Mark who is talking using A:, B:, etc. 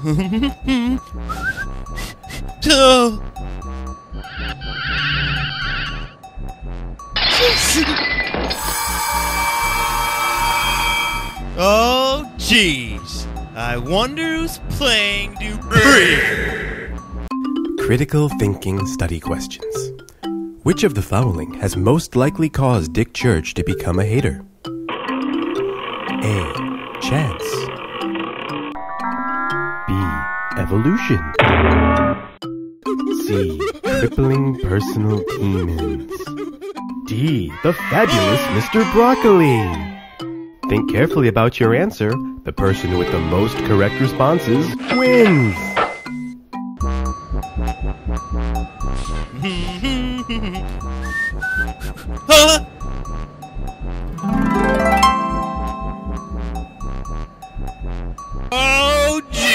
A: Oh, jeez. I wonder who's playing Dupree.
B: Critical thinking study questions. Which of the following has most likely caused Dick Church to become a hater? A. Chance. B. Evolution. C. Crippling personal demons. D. The fabulous Mr. Broccoli. Think carefully about your answer. The person with the most correct responses wins.
A: Huh? Oh,